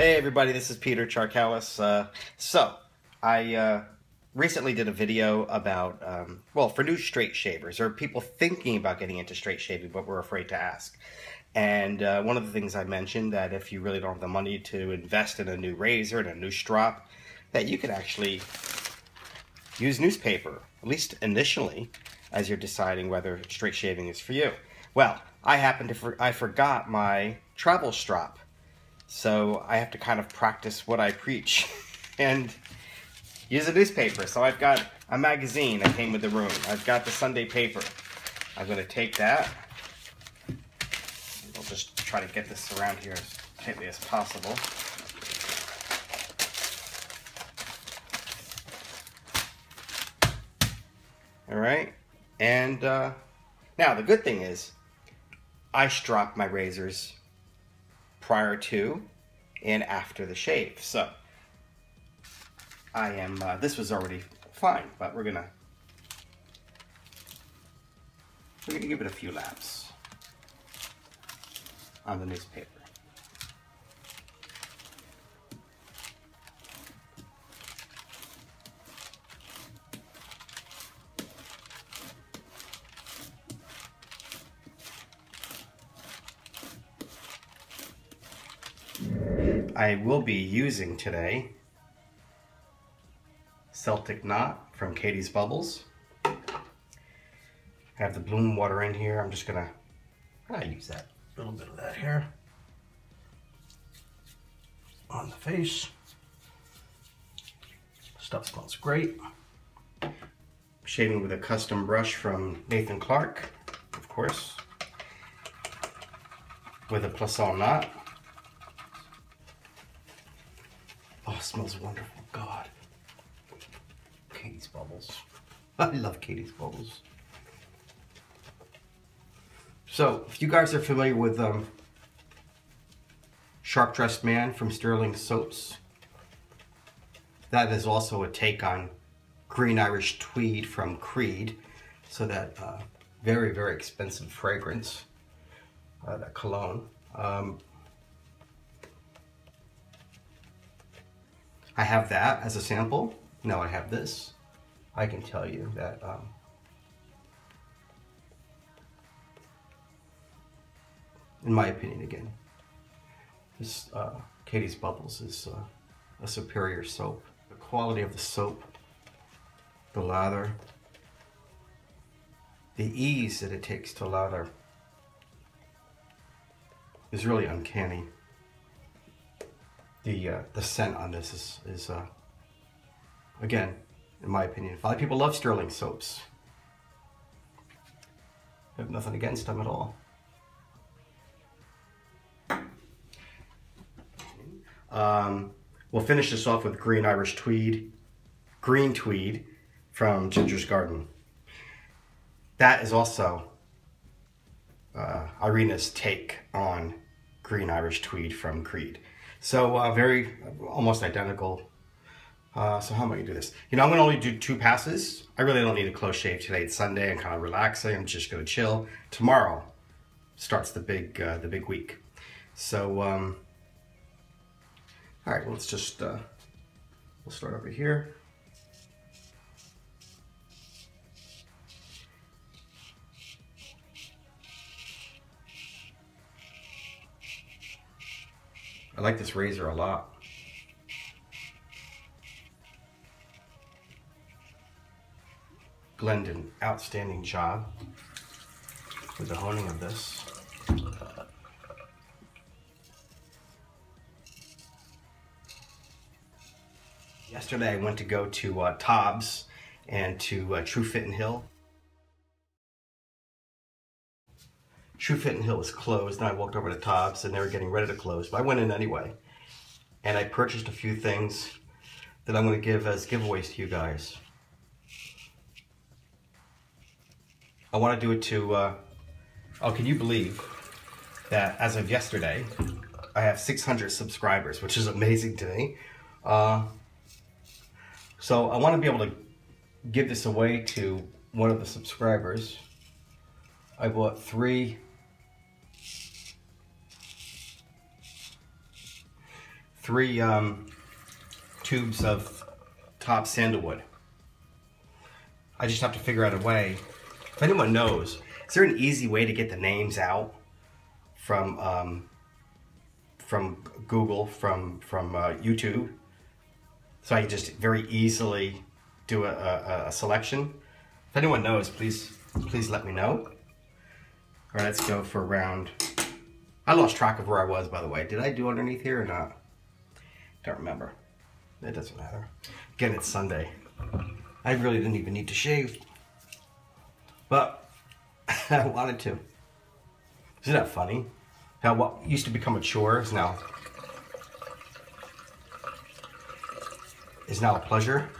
Hey everybody, this is Peter Charkalis. I recently did a video about, well, for new straight shavers, or people thinking about getting into straight shaving but were afraid to ask. And one of the things I mentioned, that if you really don't have the money to invest in a new razor and a new strop, that you could actually use newspaper, at least initially, as you're deciding whether straight shaving is for you. Well, I forgot my travel strop. So I have to kind of practice what I preach and use a newspaper. So I've got a magazine that came with the room. I've got the Sunday paper. I'm going to take that. I'll just try to get this around here as tightly as possible. All right. And now the good thing is I strop my razors prior to and after the shave. So I am, this was already fine, but we're gonna give it a few laps on the newspaper. I will be using today Celtic Knot from Caties Bubbles. I have the bloom water in here. I'm just gonna use that little bit of that here on the face. Stuff smells great. Shaving with a custom brush from Nathan Clark, of course, with a Plisson knot. Oh, it smells wonderful. God. Caties Bubbles. I love Caties Bubbles. So, if you guys are familiar with Sharp Dressed Man from Sterling Soaps, that is also a take on Green Irish Tweed from Creed. So that very, very expensive fragrance, that cologne. I have that as a sample. Now I have this. I can tell you that in my opinion, again, this Caties Bubbles is a superior soap. The quality of the soap, the lather, the ease that it takes to lather is really uncanny. The scent on this is again, in my opinion, a lot of people love Sterling soaps. I have nothing against them at all. We'll finish this off with Green Irish Tweed, Green Tweed from Ginger's Garden. That is also Irina's take on Green Irish Tweed from Creed. So very, almost identical. So how am I gonna do this? You know, I'm gonna only do 2 passes. I really don't need a close shave today. It's Sunday. I'm kind of relaxing. I'm just gonna chill. Tomorrow starts the big week. So all right. Well, let's just we'll start over here. I like this razor a lot. Glenn did an outstanding job with the honing of this. Yesterday I went to go to TOBS and to True Fit and Hill. True Fit and Hill was closed, and I walked over to TOBS and they were getting ready to close, but I went in anyway. And I purchased a few things that I'm going to give as giveaways to you guys. I want to do it to, oh, can you believe that as of yesterday, I have 600 subscribers, which is amazing to me. So I want to be able to give this away to one of the subscribers. I bought 3 3 tubes of TOBS sandalwood. I just have to figure out a way. If anyone knows, is there an easy way to get the names out from Google, from YouTube, so I can just very easily do a selection? If anyone knows, please let me know. All right, let's go for round. I lost track of where I was, by the way. Did I do underneath here or not? Don't remember. It doesn't matter. Again, it's Sunday. I really didn't even need to shave, but I wanted to. Isn't that funny? How what used to become a chore is now a pleasure.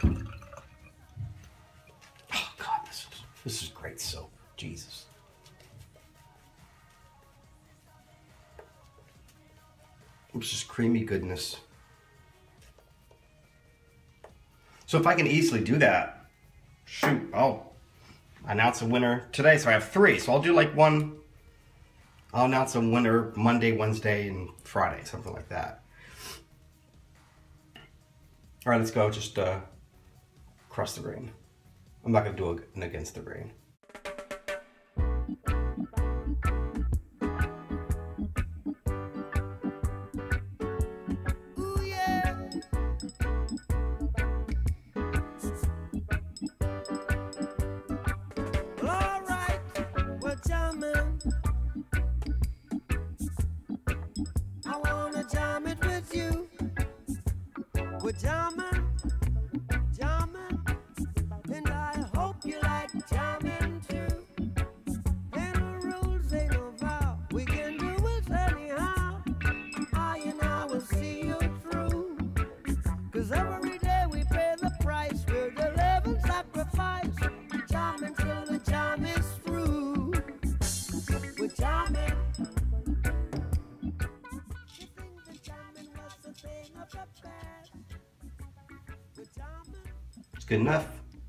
Oh God, this is great soap. Jesus. It's just creamy goodness. So if I can easily do that, shoot, I'll announce a winner today. So I have 3. So I'll do like one. I'll announce a winner Monday, Wednesday, and Friday, something like that. All right, let's go. Just cross the grain. I'm not going to do an against the grain. We're jamming, jamming, and I hope you like jamming too. Ain't no rules, ain't no vow, we can do it anyhow. I and I will see you through, 'cause every day we pay the price, we're the living sacrifice. Jamming till the jam is through. We're jamming. You think the jamming was a thing of the past? It's good enough.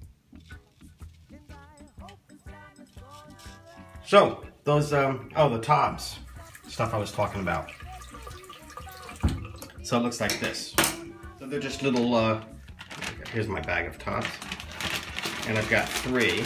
So those oh, the TOBS stuff I was talking about. So it looks like this. So they're just little here's my bag of TOBS, and I've got three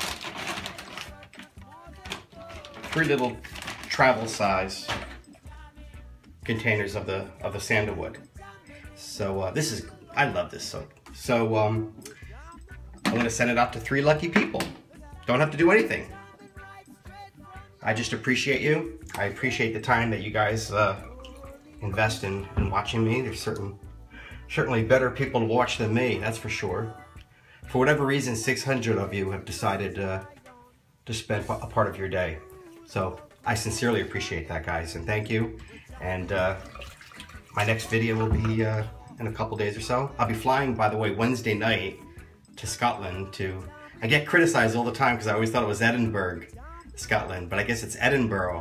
little travel size containers of the sandalwood. So this is, I love this soap. So I'm gonna send it out to 3 lucky people. Don't have to do anything. I just appreciate you. I appreciate the time that you guys invest in watching me. There's certainly better people to watch than me, that's for sure. For whatever reason, 600 of you have decided to spend a part of your day. So I sincerely appreciate that, guys, and thank you. And my next video will be in a couple days or so. I'll be flying, by the way, Wednesday night to Scotland I get criticized all the time because I always thought it was Edinburgh, Scotland, but I guess it's Edinburgh,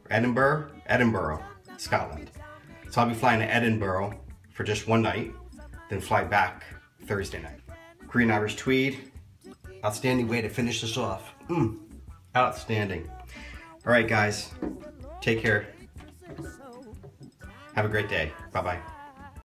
Scotland. So I'll be flying to Edinburgh for just one night, then fly back Thursday night. Green Irish Tweed, outstanding way to finish this off. Outstanding. All right, guys, take care. Have a great day. Bye-bye.